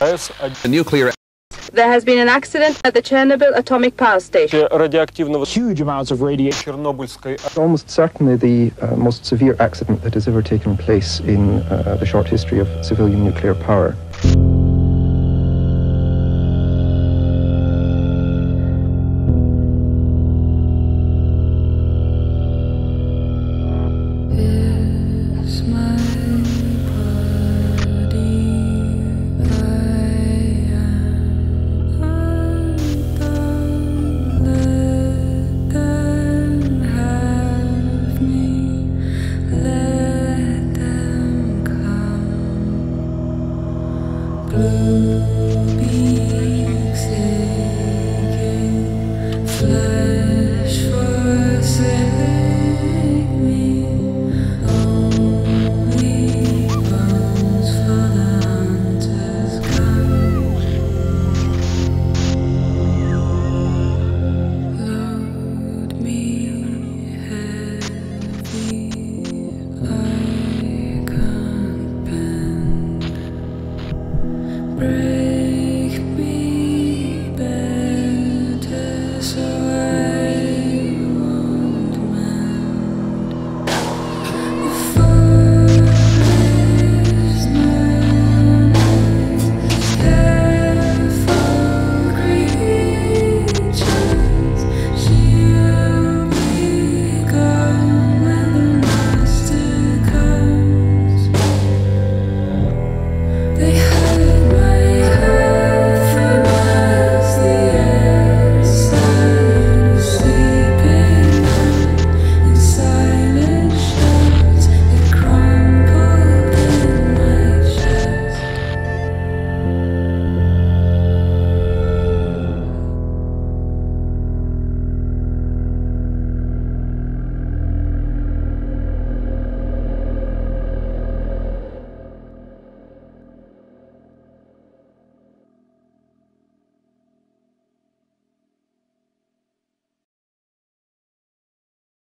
The nuclear. There has been an accident at the Chernobyl atomic power station. Huge amounts of radiation. Almost certainly the most severe accident that has ever taken place in the short history of civilian nuclear power. Flesh for